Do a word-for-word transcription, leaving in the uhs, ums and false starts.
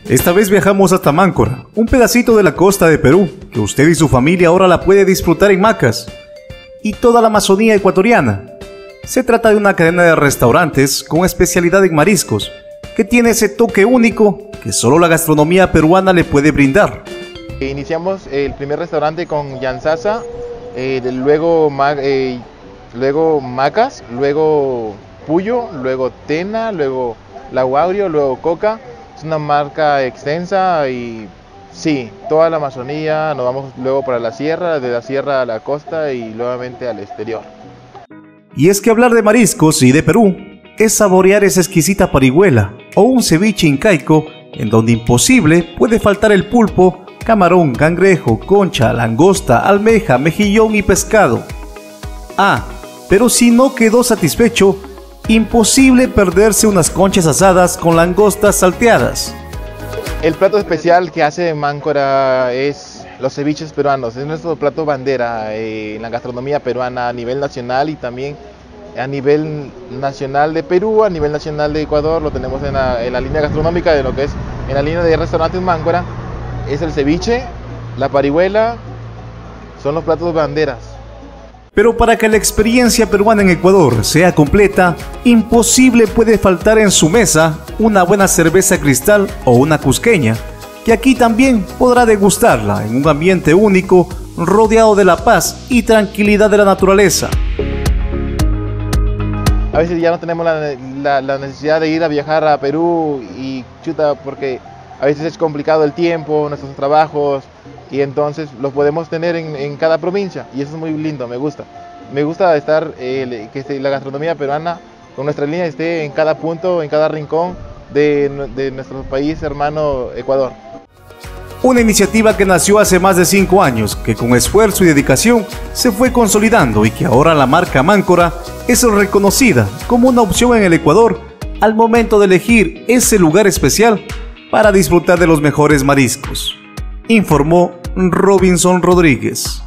Esta vez viajamos hasta Máncora, un pedacito de la costa de Perú, que usted y su familia ahora la puede disfrutar en Macas, y toda la Amazonía ecuatoriana. Se trata de una cadena de restaurantes con especialidad en mariscos, que tiene ese toque único que solo la gastronomía peruana le puede brindar. Iniciamos el primer restaurante con Yansasa, eh, luego, eh, luego Macas, luego Puyo, luego Tena, luego Laguaurio, luego Coca. Es una marca extensa y sí, toda la Amazonía, nos vamos luego para la sierra, de la sierra a la costa y nuevamente al exterior. Y es que hablar de mariscos y de Perú es saborear esa exquisita parihuela o un ceviche incaico en donde imposible puede faltar el pulpo, camarón, cangrejo, concha, langosta, almeja, mejillón y pescado. Ah, pero si no quedó satisfecho, imposible perderse unas conchas asadas con langostas salteadas. El plato especial que hace Máncora es los ceviches peruanos. Es nuestro plato bandera eh, en la gastronomía peruana a nivel nacional y también a nivel nacional de Perú, a nivel nacional de Ecuador. Lo tenemos en la, en la línea gastronómica de lo que es en la línea de restaurantes Máncora. Es el ceviche, la parihuela, son los platos banderas. Pero para que la experiencia peruana en Ecuador sea completa, imposible puede faltar en su mesa una buena cerveza cristal o una cusqueña, que aquí también podrá degustarla en un ambiente único, rodeado de la paz y tranquilidad de la naturaleza. A veces ya no tenemos la, la, la necesidad de ir a viajar a Perú y chuta, porque a veces es complicado el tiempo, nuestros trabajos, y entonces los podemos tener en, en cada provincia y eso es muy lindo, me gusta. Me gusta estar, eh, que la gastronomía peruana con nuestra línea esté en cada punto, en cada rincón de, de nuestro país hermano Ecuador. Una iniciativa que nació hace más de cinco años, que con esfuerzo y dedicación se fue consolidando y que ahora la marca Máncora es reconocida como una opción en el Ecuador al momento de elegir ese lugar especial para disfrutar de los mejores mariscos, informó Robinson Rodríguez.